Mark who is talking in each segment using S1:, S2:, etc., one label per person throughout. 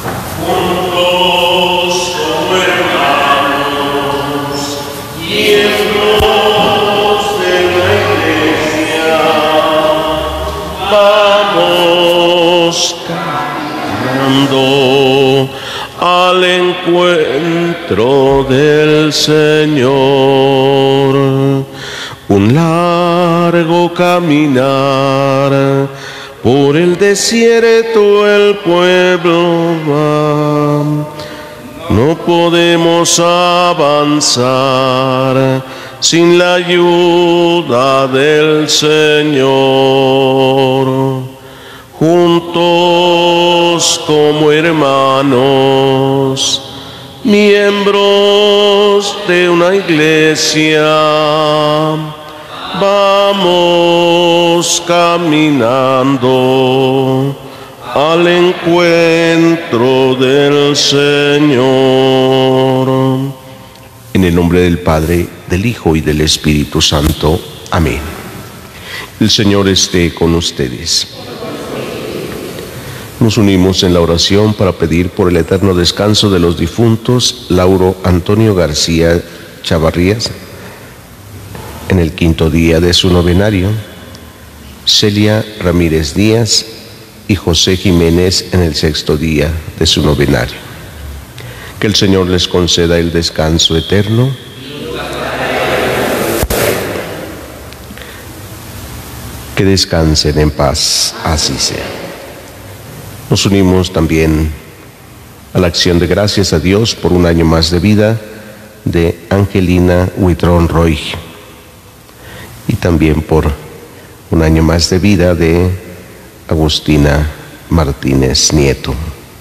S1: juntos como hermanos, miembros de la Iglesia, vamos caminando al encuentro del Señor. Un largo caminar por el desierto el pueblo va. No podemos avanzar sin la ayuda del Señor. Juntos como hermanos, miembros de una iglesia, vamos caminando al encuentro del Señor. En el nombre del Padre, del Hijo y del Espíritu Santo. Amén. El Señor esté con ustedes. Nos unimos en la oración para pedir por el eterno descanso de los difuntos Lauro Antonio García Chavarrías en el 5º día de su novenario, Celia Ramírez Díaz y José Jiménez en el 6º día de su novenario. Que el Señor les conceda el descanso eterno. Que descansen en paz, así sea. Nos unimos también a la acción de gracias a Dios por un año más de vida de Angelina Huitrón Roy y también por un año más de vida de Agustina Martínez Nieto.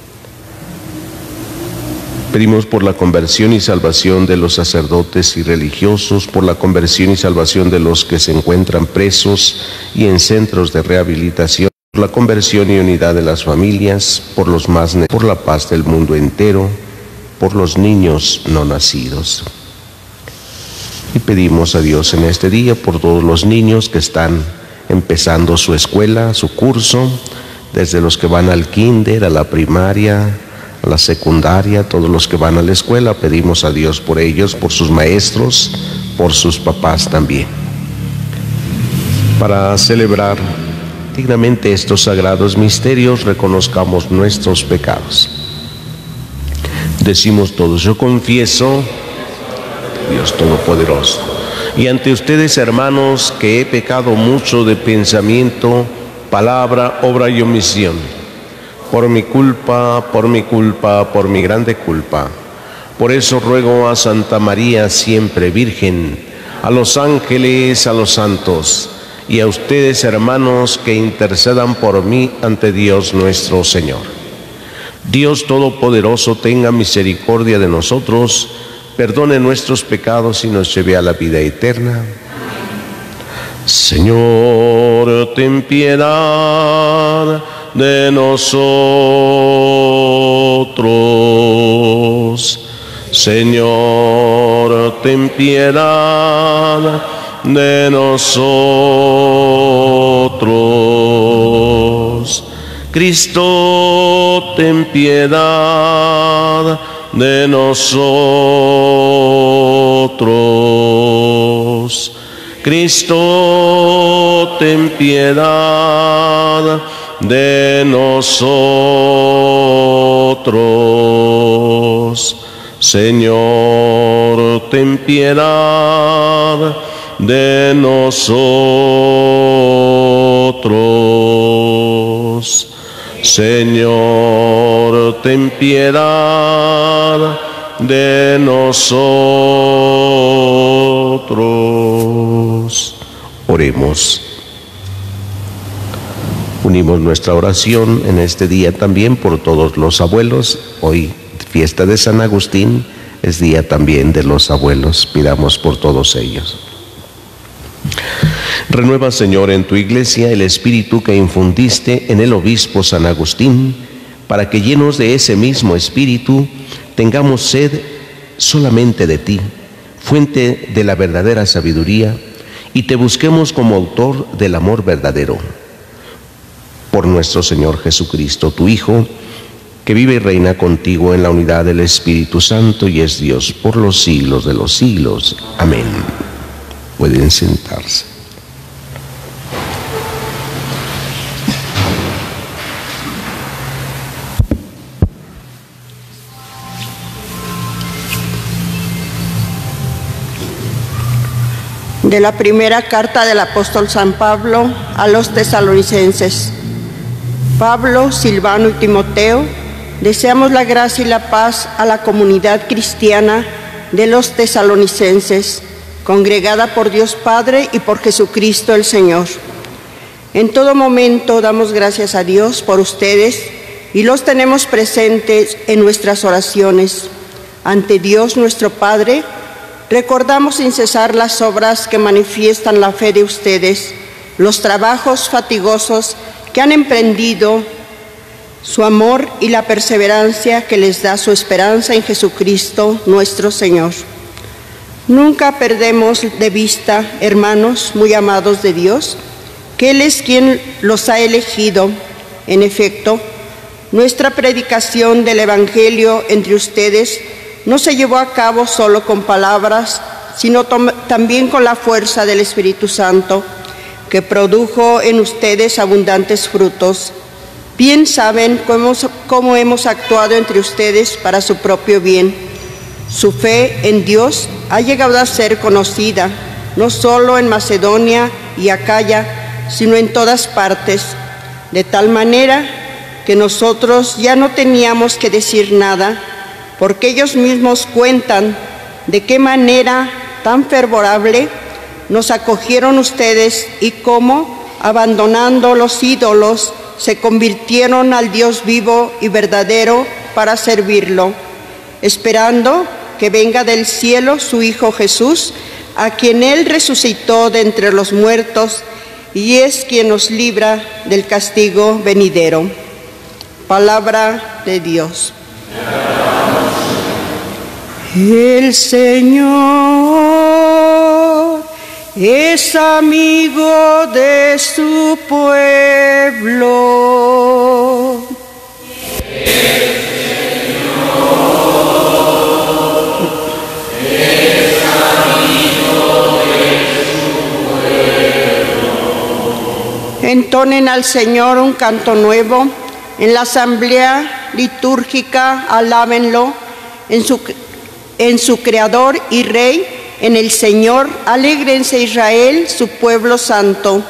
S1: Pedimos por la conversión y salvación de los sacerdotes y religiosos, por la conversión y salvación de los que se encuentran presos y en centros de rehabilitación, por la conversión y unidad de las familias, por los más necesitados, por la paz del mundo entero, por los niños no nacidos. Y pedimos a Dios en este día por todos los niños que están empezando su escuela, su curso, desde los que van al kinder, a la primaria, a la secundaria, todos los que van a la escuela, pedimos a Dios por ellos, por sus maestros, por sus papás también. Para celebrar dignamente estos sagrados misterios, reconozcamos nuestros pecados. Decimos todos: yo confieso, Dios Todopoderoso, y ante ustedes, hermanos, que he pecado mucho de pensamiento, palabra, obra y omisión, por mi culpa, por mi grande culpa. Por eso ruego a Santa María, siempre Virgen, a los ángeles, a los santos, y a ustedes, hermanos, que intercedan por mí ante Dios nuestro Señor. Dios Todopoderoso tenga misericordia de nosotros, perdone nuestros pecados y nos lleve a la vida eterna. Señor, ten piedad de nosotros. Señor, ten piedad de nosotros. Cristo, ten piedad de nosotros. Cristo, ten piedad de nosotros. Señor, ten piedad de nosotros. Señor, ten piedad de nosotros. Oremos. Unimos nuestra oración en este día también por todos los abuelos. Hoy, fiesta de San Agustín, es día también de los abuelos. Pidamos por todos ellos. Renueva, Señor, en tu iglesia el espíritu que infundiste en el obispo San Agustín, para que llenos de ese mismo espíritu tengamos sed solamente de ti, fuente de la verdadera sabiduría, y te busquemos como autor del amor verdadero. Por nuestro Señor Jesucristo, tu Hijo, que vive y reina contigo en la unidad del Espíritu Santo y es Dios por los siglos de los siglos. Amén. Pueden sentarse.
S2: De la primera carta del apóstol San Pablo a los tesalonicenses. Pablo, Silvano y Timoteo, deseamos la gracia y la paz a la comunidad cristiana de los tesalonicenses, congregada por Dios Padre y por Jesucristo el Señor. En todo momento damos gracias a Dios por ustedes y los tenemos presentes en nuestras oraciones. Ante Dios nuestro Padre, recordamos sin cesar las obras que manifiestan la fe de ustedes, los trabajos fatigosos que han emprendido, su amor y la perseverancia que les da su esperanza en Jesucristo nuestro Señor. Nunca perdemos de vista, hermanos muy amados de Dios, que Él es quien los ha elegido. En efecto, nuestra predicación del Evangelio entre ustedes no se llevó a cabo solo con palabras, sino también con la fuerza del Espíritu Santo, que produjo en ustedes abundantes frutos. Bien saben cómo hemos actuado entre ustedes para su propio bien. Su fe en Dios ha llegado a ser conocida, no solo en Macedonia y Acaya, sino en todas partes, de tal manera que nosotros ya no teníamos que decir nada, porque ellos mismos cuentan de qué manera tan fervorable nos acogieron ustedes y cómo, abandonando los ídolos, se convirtieron al Dios vivo y verdadero para servirlo, esperando que venga del cielo su Hijo Jesús, a quien Él resucitó de entre los muertos y es quien nos libra del castigo venidero. Palabra de Dios. El Señor es amigo de su pueblo. El Señor es amigo de su pueblo. Entonen al Señor un canto nuevo. En la asamblea litúrgica, alábenlo. En su Creador y Rey, en el Señor, alégrense Israel, su pueblo santo.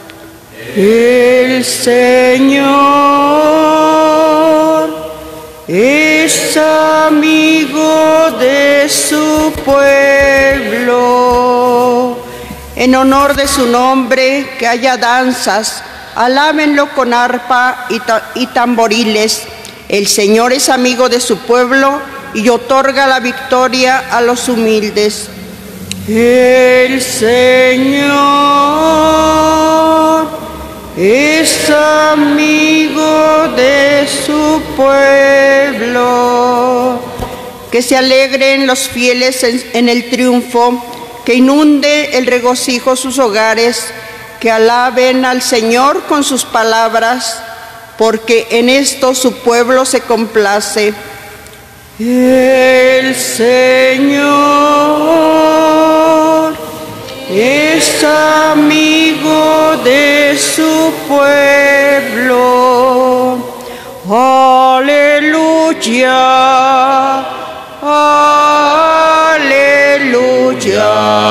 S2: El Señor es amigo de su pueblo. En honor de su nombre, que haya danzas, alábenlo con arpa y tamboriles. El Señor es amigo de su pueblo y otorga la victoria a los humildes. El Señor es amigo de su pueblo. Que se alegren los fieles en el triunfo, que inunde el regocijo sus hogares, que alaben al Señor con sus palabras, porque en esto su pueblo se complace. El Señor es amigo de su pueblo. Aleluya, aleluya,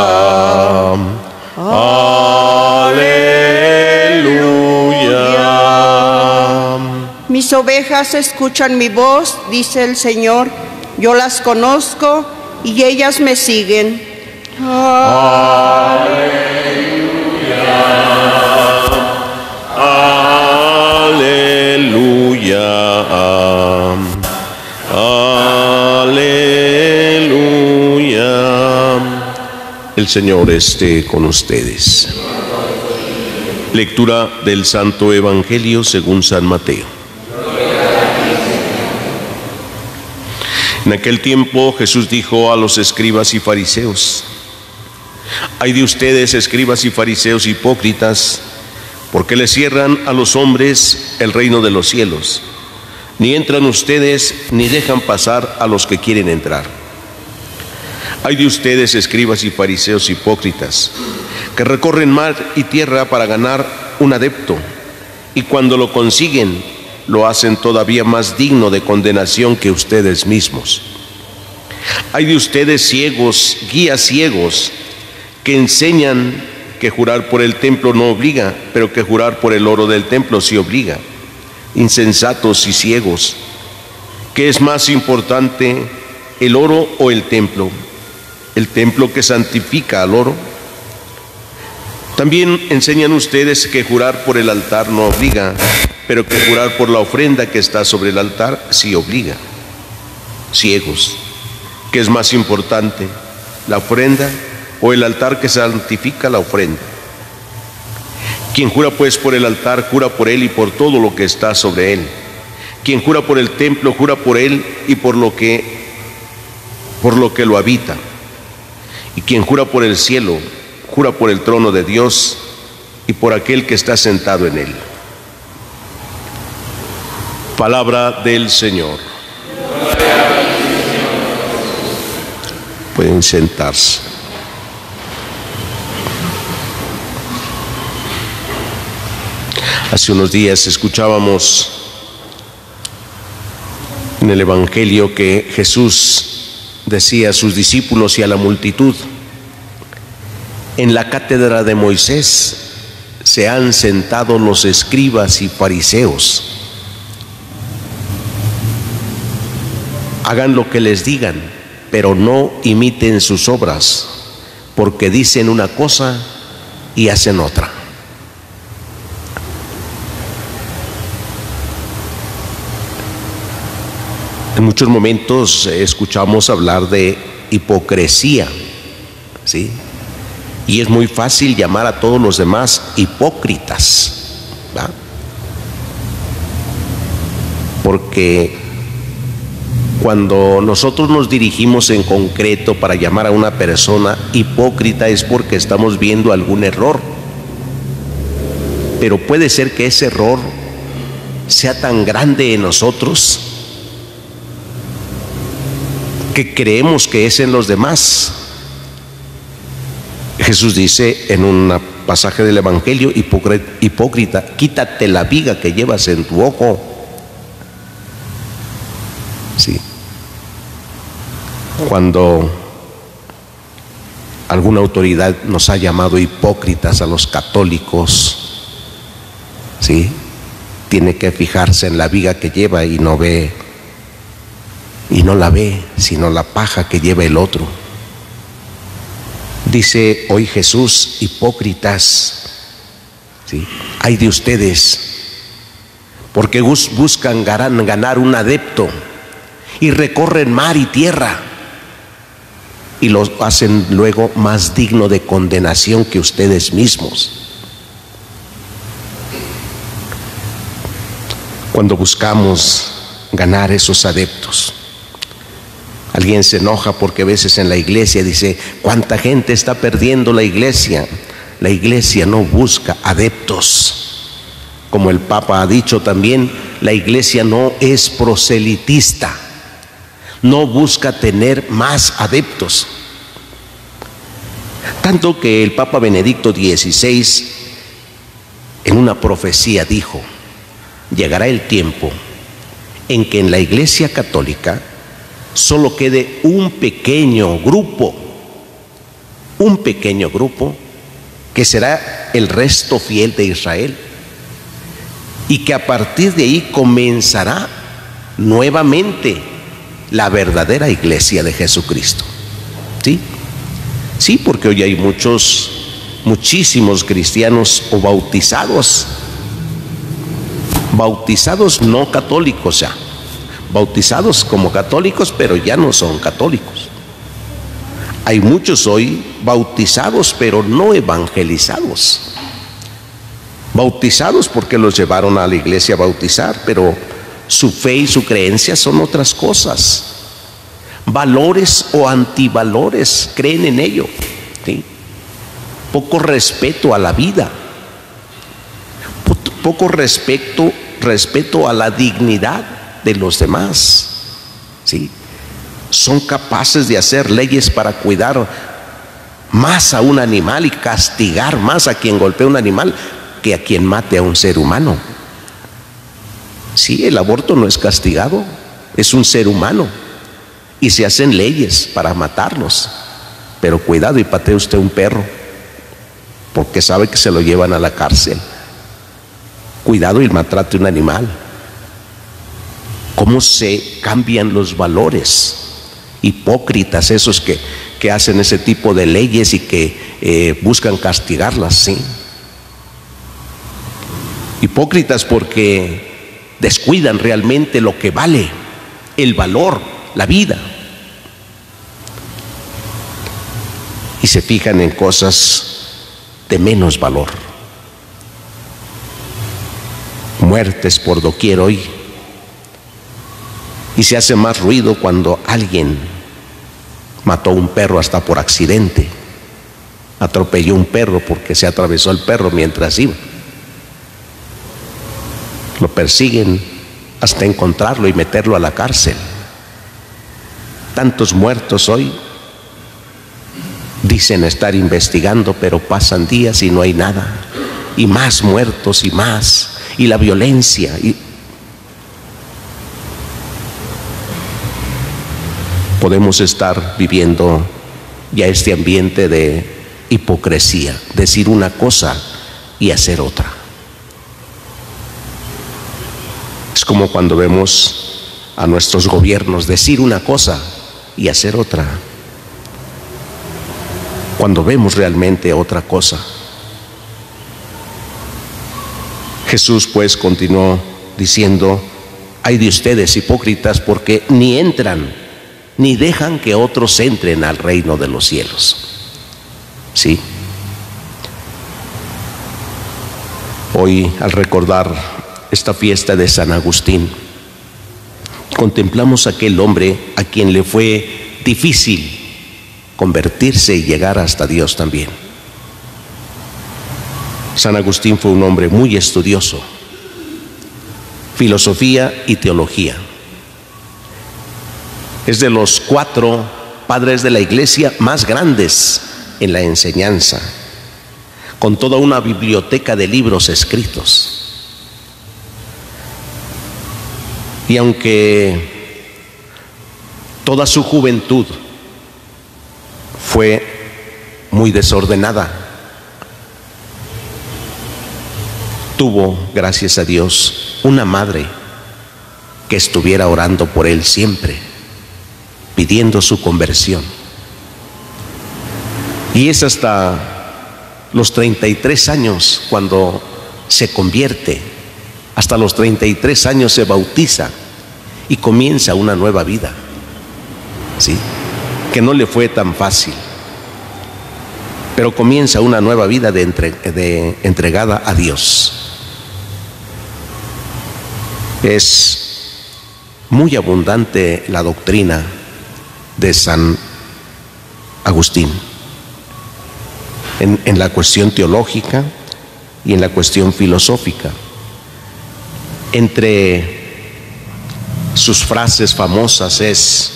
S2: aleluya. Mis ovejas escuchan mi voz, dice el Señor. Yo las conozco y ellas me siguen. Aleluya,
S1: aleluya, aleluya. El Señor esté con ustedes. Lectura del Santo Evangelio según San Mateo. En aquel tiempo Jesús dijo a los escribas y fariseos: Ay de ustedes, escribas y fariseos hipócritas, porque les cierran a los hombres el reino de los cielos. Ni entran ustedes, ni dejan pasar a los que quieren entrar. Ay de ustedes, escribas y fariseos hipócritas, que recorren mar y tierra para ganar un adepto, y cuando lo consiguen, lo hacen todavía más digno de condenación que ustedes mismos. Ay de ustedes, ciegos, guías ciegos, que enseñan que jurar por el templo no obliga, pero que jurar por el oro del templo sí obliga. Insensatos y ciegos, ¿qué es más importante, el oro o el templo? ¿El templo que santifica al oro? También enseñan ustedes que jurar por el altar no obliga, pero que jurar por la ofrenda que está sobre el altar sí obliga. Ciegos, ¿qué es más importante, la ofrenda o el altar que santifica la ofrenda? Quien jura pues por el altar, jura por él y por todo lo que está sobre él. Quien jura por el templo, jura por él y por lo que lo habita. Y quien jura por el cielo, jura por el trono de Dios y por aquel que está sentado en él. Palabra del Señor. Pueden sentarse. Hace unos días escuchábamos en el Evangelio que Jesús decía a sus discípulos y a la multitud: en la cátedra de Moisés se han sentado los escribas y fariseos. Hagan lo que les digan, pero no imiten sus obras, porque dicen una cosa y hacen otra. En muchos momentos escuchamos hablar de hipocresía, ¿sí? Y es muy fácil llamar a todos los demás hipócritas, ¿verdad? Porque cuando nosotros nos dirigimos en concreto para llamar a una persona hipócrita es porque estamos viendo algún error. Pero puede ser que ese error sea tan grande en nosotros que creemos que es en los demás. Jesús dice en un pasaje del Evangelio: hipócrita, quítate la viga que llevas en tu ojo. Sí. Cuando alguna autoridad nos ha llamado hipócritas a los católicos, ¿sí?, tiene que fijarse en la viga que lleva y no la ve, sino la paja que lleva el otro. Dice hoy Jesús: hipócritas, ¿sí? Ay de ustedes, porque buscan ganar un adepto y recorren mar y tierra y los hacen luego más digno de condenación que ustedes mismos. Cuando buscamos ganar esos adeptos, alguien se enoja porque a veces en la iglesia dice: ¿cuánta gente está perdiendo la iglesia? La iglesia no busca adeptos. Como el Papa ha dicho también, la iglesia no es proselitista, no busca tener más adeptos. Tanto que el Papa Benedicto XVI en una profecía dijo: llegará el tiempo en que en la iglesia católica solo quede un pequeño grupo que será el resto fiel de Israel, y que a partir de ahí comenzará nuevamente la verdadera iglesia de Jesucristo. ¿Sí? Sí, porque hoy hay muchísimos cristianos o bautizados no católicos ya, bautizados como católicos, pero ya no son católicos. Hay muchos hoy bautizados, pero no evangelizados. Bautizados porque los llevaron a la iglesia a bautizar, pero su fe y su creencia son otras cosas. Valores o antivalores creen en ello, ¿sí? Poco respeto a la vida, poco respeto a la dignidad, de los demás, ¿sí? Son capaces de hacer leyes para cuidar más a un animal y castigar más a quien golpea a un animal que a quien mate a un ser humano. Sí, el aborto no es castigado, es un ser humano y se hacen leyes para matarlos. Pero cuidado y patee usted un perro, porque sabe que se lo llevan a la cárcel. Cuidado y maltrate un animal. ¿Cómo se cambian los valores? Hipócritas esos que hacen ese tipo de leyes y que buscan castigarlas, ¿sí? Hipócritas porque descuidan realmente lo que vale, el valor, la vida. Y se fijan en cosas de menos valor. Muertes por doquier hoy. Y se hace más ruido cuando alguien mató a un perro hasta por accidente. Atropelló un perro porque se atravesó el perro mientras iba. Lo persiguen hasta encontrarlo y meterlo a la cárcel. Tantos muertos hoy. Dicen estar investigando, pero pasan días y no hay nada. Y más muertos y más. Y la violencia. Podemos estar viviendo ya este ambiente de hipocresía. Decir una cosa y hacer otra. Es como cuando vemos a nuestros gobiernos decir una cosa y hacer otra. Cuando vemos realmente otra cosa. Jesús pues continuó diciendo: ay de ustedes hipócritas, porque ni entran ni dejan que otros entren al reino de los cielos. ¿Sí? Hoy, al recordar esta fiesta de San Agustín, contemplamos a aquel hombre a quien le fue difícil convertirse y llegar hasta Dios también. San Agustín fue un hombre muy estudioso, filosofía y teología. Es de los 4 padres de la Iglesia más grandes en la enseñanza, con toda una biblioteca de libros escritos. Y aunque toda su juventud fue muy desordenada, tuvo, gracias a Dios, una madre que estuviera orando por él siempre, pidiendo su conversión. Y es hasta los 33 años cuando se convierte, hasta los 33 años se bautiza y comienza una nueva vida, ¿sí? Que no le fue tan fácil, pero comienza una nueva vida de entregada a Dios. Es muy abundante la doctrina de San Agustín en la cuestión teológica y en la cuestión filosófica. Entre sus frases famosas es: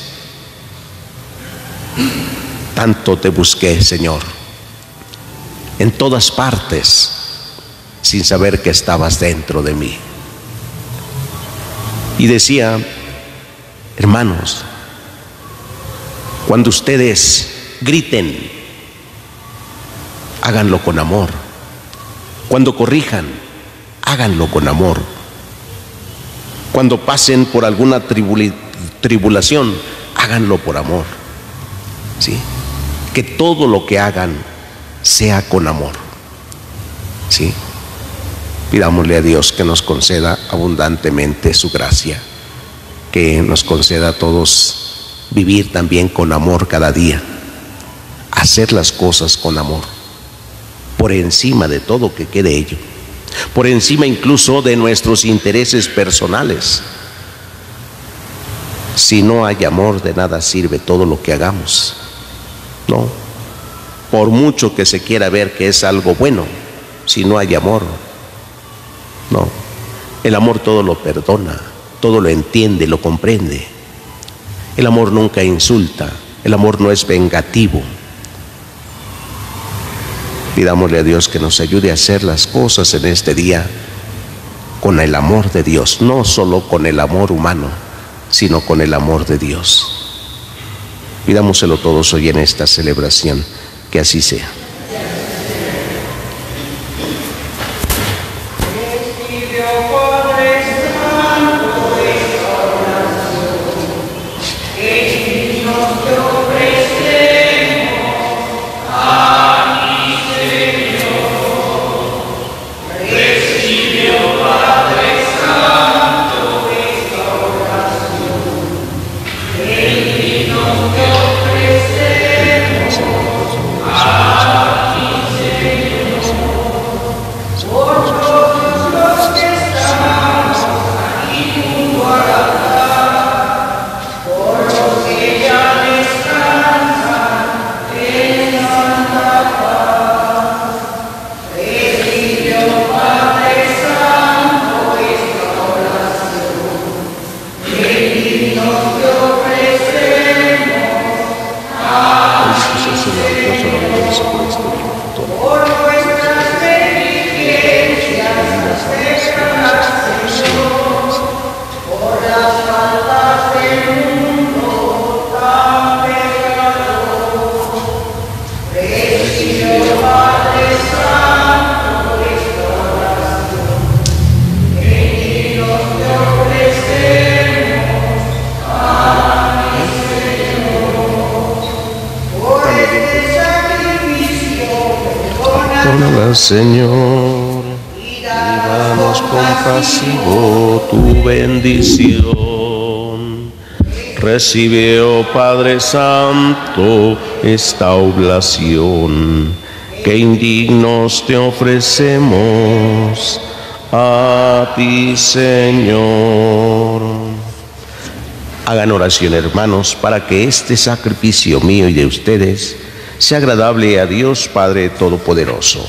S1: tanto te busqué, Señor, en todas partes, sin saber que estabas dentro de mí. Y decía: hermanos, cuando ustedes griten, háganlo con amor. Cuando corrijan, háganlo con amor. Cuando pasen por alguna tribulación, háganlo por amor. ¿Sí? Que todo lo que hagan sea con amor. ¿Sí? Pidámosle a Dios que nos conceda abundantemente su gracia, que nos conceda a todos vivir también con amor cada día, hacer las cosas con amor, por encima de todo que quede ello, por encima incluso de nuestros intereses personales. Si no hay amor, de nada sirve todo lo que hagamos. No, por mucho que se quiera ver que es algo bueno, si no hay amor, no. El amor todo lo perdona, todo lo entiende, lo comprende. El amor nunca insulta, el amor no es vengativo. Pidámosle a Dios que nos ayude a hacer las cosas en este día con el amor de Dios, no solo con el amor humano, sino con el amor de Dios. Pidámoselo todos hoy en esta celebración, que así sea. Señor, y danos compasivo tu bendición. Recibe, oh Padre Santo, esta oblación que indignos te ofrecemos a ti, Señor. Hagan oración, hermanos, para que este sacrificio mío y de ustedes sea agradable a Dios Padre Todopoderoso.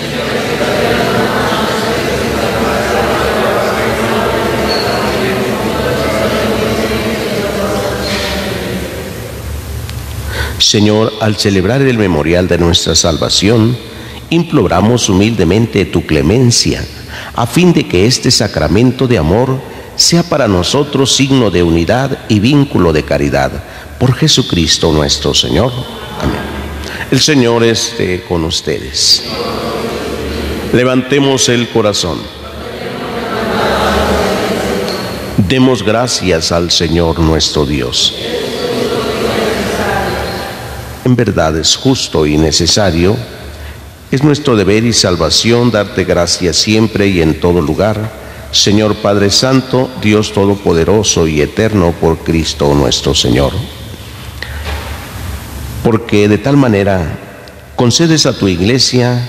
S1: Señor, al celebrar el memorial de nuestra salvación, imploramos humildemente tu clemencia, a fin de que este sacramento de amor sea para nosotros signo de unidad y vínculo de caridad. Por Jesucristo nuestro Señor. Amén. El Señor esté con ustedes. Levantemos el corazón. Demos gracias al Señor nuestro Dios. En verdad es justo y necesario, es nuestro deber y salvación darte gracias siempre y en todo lugar, Señor Padre Santo, Dios Todopoderoso y Eterno, por Cristo nuestro Señor. Porque de tal manera concedes a tu Iglesia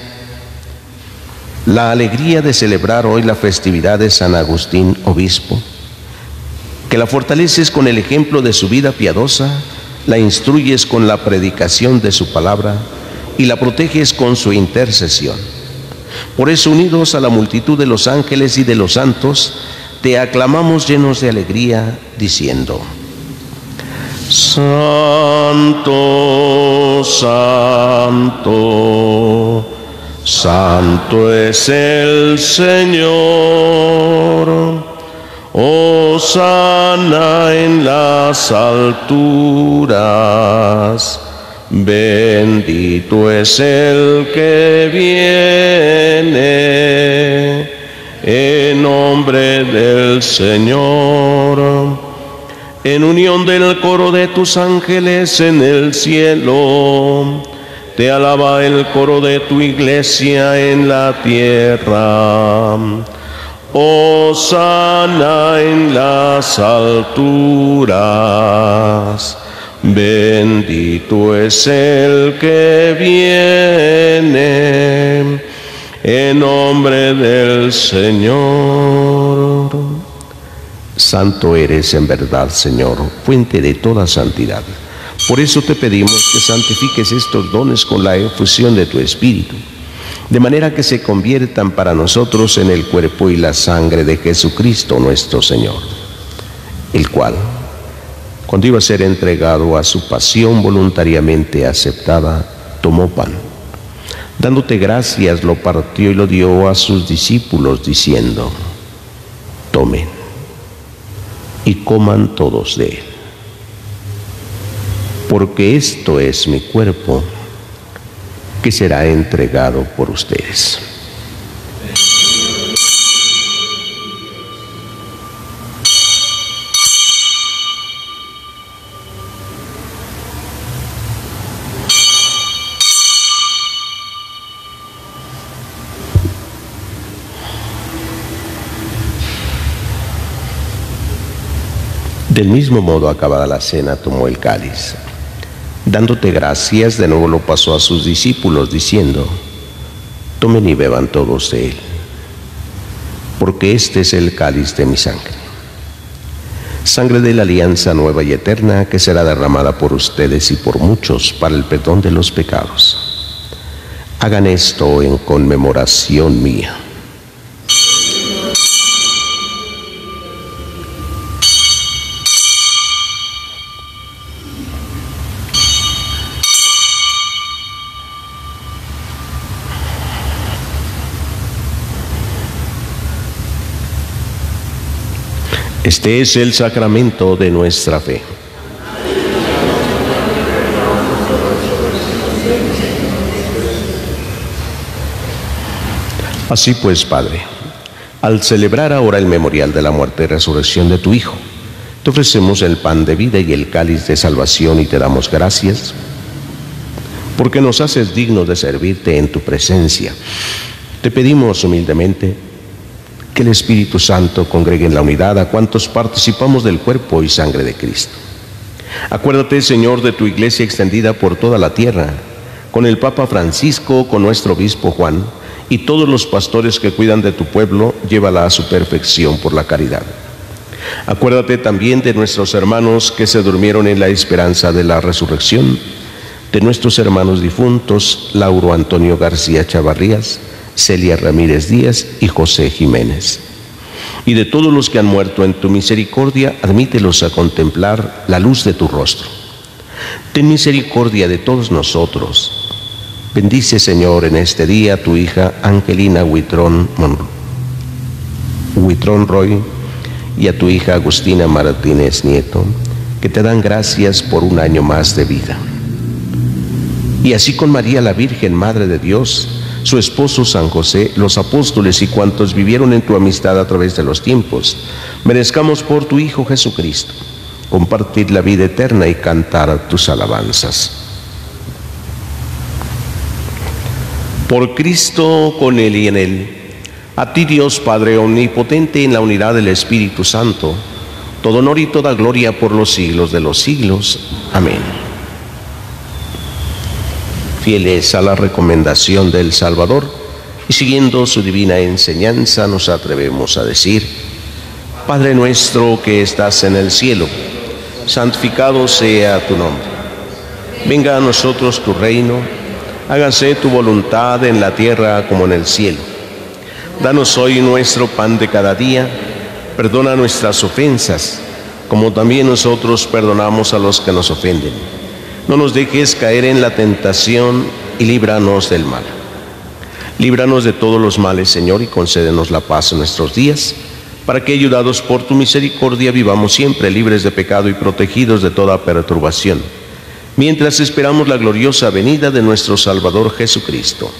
S1: la alegría de celebrar hoy la festividad de San Agustín, obispo, que la fortaleces con el ejemplo de su vida piadosa, la instruyes con la predicación de su palabra y la proteges con su intercesión. Por eso, unidos a la multitud de los ángeles y de los santos, te aclamamos llenos de alegría, diciendo: Santo, Santo, Santo es el Señor. Hosana en las alturas, bendito es el que viene en nombre del Señor. En unión del coro de tus ángeles en el cielo, te alaba el coro de tu iglesia en la tierra. Hosana en las alturas, bendito es el que viene en nombre del Señor. Santo eres en verdad, Señor, fuente de toda santidad. Por eso te pedimos que santifiques estos dones con la efusión de tu Espíritu, de manera que se conviertan para nosotros en el cuerpo y la sangre de Jesucristo nuestro Señor. el cual, cuando iba a ser entregado a su pasión voluntariamente aceptada, tomó pan. Dándote gracias, lo partió y lo dio a sus discípulos, diciendo: tomen y coman todos de él, porque esto es mi cuerpo, que será entregado por ustedes. Del mismo modo, acabada la cena, tomó el cáliz. Dándote gracias, de nuevo lo pasó a sus discípulos, diciendo: tomen y beban todos de él, porque este es el cáliz de mi sangre, sangre de la alianza nueva y eterna, que será derramada por ustedes y por muchos para el perdón de los pecados. Hagan esto en conmemoración mía. Este es el sacramento de nuestra fe. Así pues, Padre, al celebrar ahora el memorial de la muerte y resurrección de tu Hijo, te ofrecemos el pan de vida y el cáliz de salvación y te damos gracias, porque nos haces dignos de servirte en tu presencia. Te pedimos humildemente que el Espíritu Santo congregue en la unidad a cuantos participamos del cuerpo y sangre de Cristo. Acuérdate, Señor, de tu iglesia extendida por toda la tierra, con el Papa Francisco, con nuestro obispo Juan, y todos los pastores que cuidan de tu pueblo, llévala a su perfección por la caridad. Acuérdate también de nuestros hermanos que se durmieron en la esperanza de la resurrección, de nuestros hermanos difuntos, Lauro Antonio García Chavarrías, Celia Ramírez Díaz y José Jiménez. Y de todos los que han muerto en tu misericordia, admítelos a contemplar la luz de tu rostro. Ten misericordia de todos nosotros. Bendice, Señor, en este día a tu hija Angelina Huitrón Roy y a tu hija Agustina Martínez Nieto, que te dan gracias por un año más de vida. Y así con María la Virgen, Madre de Dios, su esposo San José, los apóstoles y cuantos vivieron en tu amistad a través de los tiempos, merezcamos por tu Hijo Jesucristo compartir la vida eterna y cantar tus alabanzas. Por Cristo, con Él y en Él, a ti, Dios Padre omnipotente, en la unidad del Espíritu Santo, todo honor y toda gloria por los siglos de los siglos. Amén. Fieles a la recomendación del Salvador y siguiendo su divina enseñanza, nos atrevemos a decir: Padre nuestro que estás en el cielo, santificado sea tu nombre. Venga a nosotros tu reino, hágase tu voluntad en la tierra como en el cielo. Danos hoy nuestro pan de cada día, perdona nuestras ofensas, como también nosotros perdonamos a los que nos ofenden. No nos dejes caer en la tentación y líbranos del mal. Líbranos de todos los males, Señor, y concédenos la paz en nuestros días, para que, ayudados por tu misericordia, vivamos siempre libres de pecado y protegidos de toda perturbación, mientras esperamos la gloriosa venida de nuestro Salvador Jesucristo.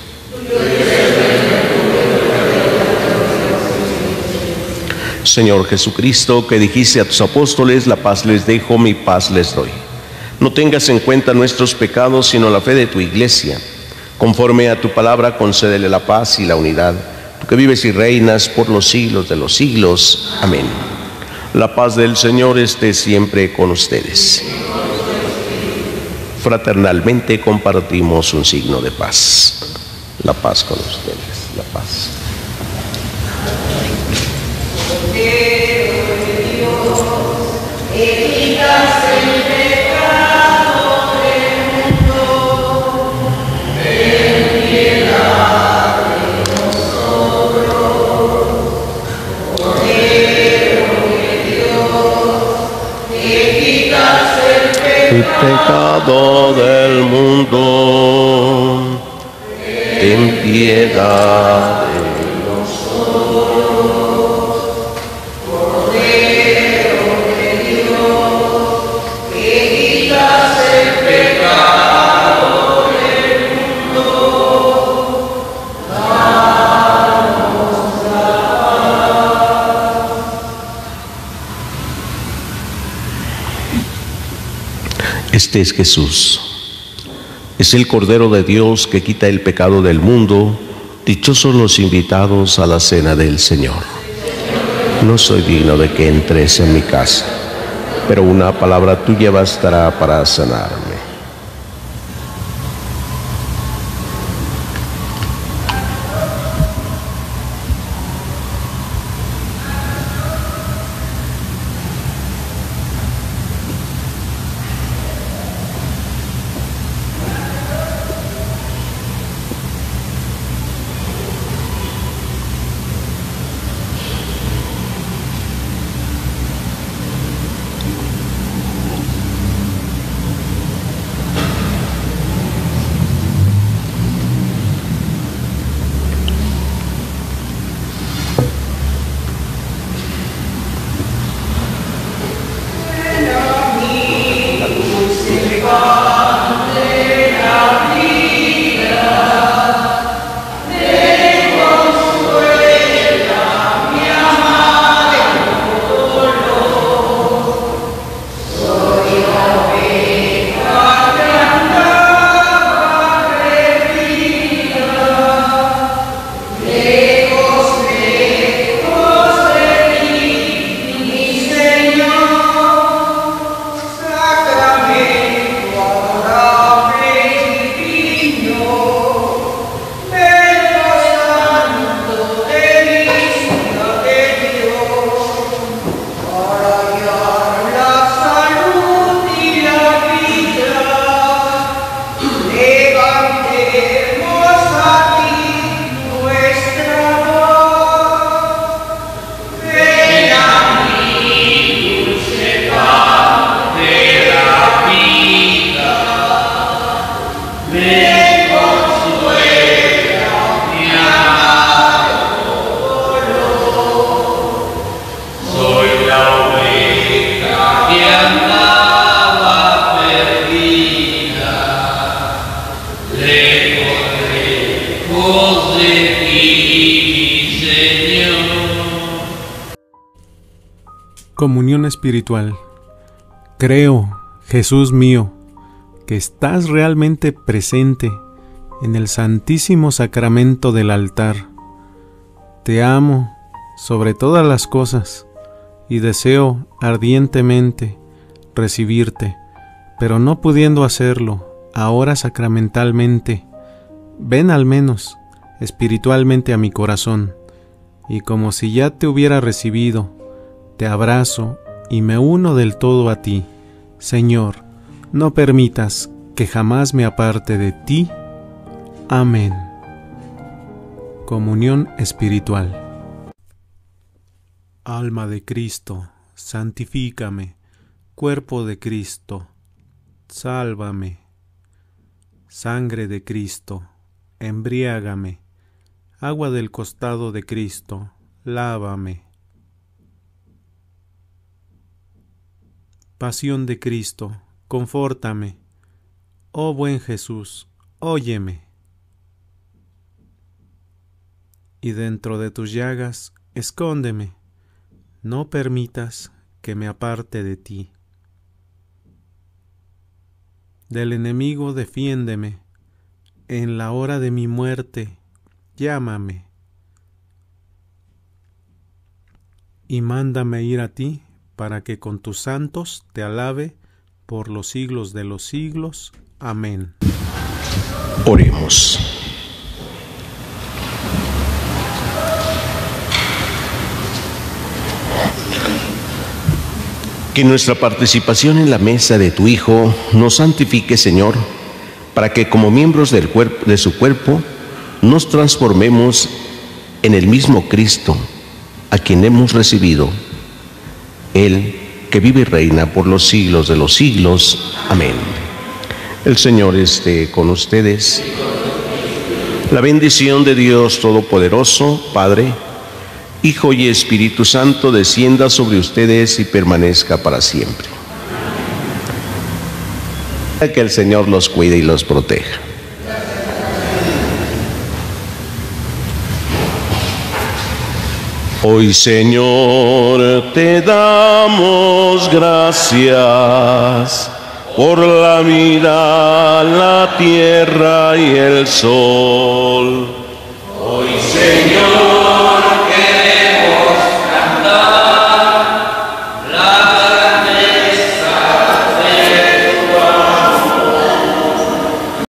S1: Señor Jesucristo, que dijiste a tus apóstoles: la paz les dejo, mi paz les doy. No tengas en cuenta nuestros pecados, sino la fe de tu iglesia. Conforme a tu palabra, concédele la paz y la unidad, tú que vives y reinas por los siglos de los siglos. Amén. La paz del Señor esté siempre con ustedes. Fraternalmente compartimos un signo de paz. La paz con ustedes, la paz. el pecado del mundo, ten piedad de nosotros. Cordero de Dios, que quitas el pecado del mundo, danos la paz. Este es Jesús. Es el Cordero de Dios que quita el pecado del mundo. Dichosos los invitados a la cena del Señor. No soy digno de que entres en mi casa, pero una palabra tuya bastará para sanarme.
S3: Comunión espiritual. Creo, Jesús mío, que estás realmente presente en el santísimo sacramento del altar. Te amo sobre todas las cosas y deseo ardientemente recibirte, pero no pudiendo hacerlo ahora sacramentalmente, ven al menos espiritualmente a mi corazón, y como si ya te hubiera recibido, te abrazo y me uno del todo a ti. Señor, no permitas que jamás me aparte de ti. Amén. Comunión espiritual. Alma de Cristo, santifícame. Cuerpo de Cristo, sálvame. Sangre de Cristo, embriágame. Agua del costado de Cristo, lávame. Pasión de Cristo, confórtame. Oh buen Jesús, óyeme. Y dentro de tus llagas, escóndeme. No permitas que me aparte de ti. Del enemigo defiéndeme. En la hora de mi muerte, llámame. Y mándame ir a ti, para que con tus santos te alabe por los siglos de los siglos. Amén.
S1: Oremos. Que nuestra participación en la mesa de tu Hijo nos santifique, Señor, para que como miembros del cuerpo, de su cuerpo, nos transformemos en el mismo Cristo, a quien hemos recibido. Él que vive y reina por los siglos de los siglos. Amén. El Señor esté con ustedes. La bendición de Dios Todopoderoso, Padre, Hijo y Espíritu Santo, descienda sobre ustedes y permanezca para siempre. Que el Señor los cuide y los proteja. Hoy, Señor, te damos gracias por la vida, la tierra y el sol.